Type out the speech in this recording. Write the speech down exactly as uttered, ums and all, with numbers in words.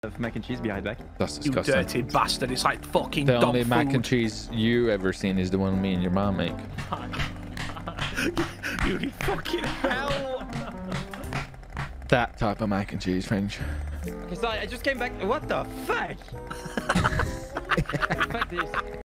of mac and cheese behind back. That's You disgusting. dirty bastard. It's like fucking The dog only food. mac and cheese you ever seen is the one me and your mom make. You fucking hell. That type of mac and cheese, French. Okay, so I just came back. What the fuck? Fuck this.